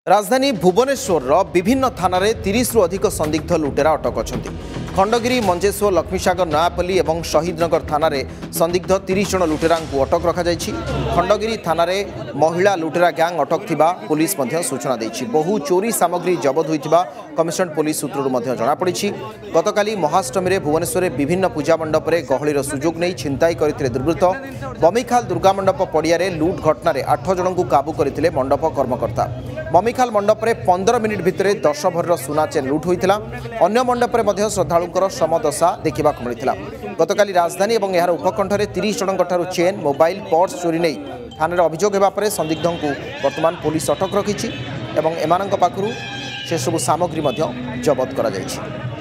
राजधानी भुवनेश्वर विभिन्न थाना 30 रु अधिक संदिग्ध लुटेरा अटक अच्छा। खंडगिरी मंजेश्वर लक्ष्मीसागर नयापल्ली और शहीदनगर थाना संदिग्ध 30 जन लुटेरा अटक रखा। खंडगिरी थाना महिला लुटेरा गैंग अटक थिबा पुलिस सूचना देछि। बहु चोरी सामग्री जबत होइथिबा कमिशनरेट पुलिस सूत्रରୁ जनापड़ी। गतकाली महाअष्टमी भुवनेश्वर विभिन्न पूजा मंडप में गहलीर सुजोग नहीं छिनताई करथिले दुर्वृत्त। बमिखाल दुर्गा मंडप पड़िया लुट घटन 8 जन को काबू करथिले मंडप कर्मकर्ता। बमिखाल मंडप में 15 मिनिट भितर 10 भर सुना चेन लुट होता। अन्य मंडप में श्रद्धालुंकर समदशा देखा मिलता। गतकाली राजधानी और यार उपकंठे 30 जनों चेन मोबाइल पर्स चोरी नहीं थाना अभियोग होगापर संदिग्ध को वर्तमान पुलिस अटक रखी और एम पाखु से सब सामग्री जबत कर।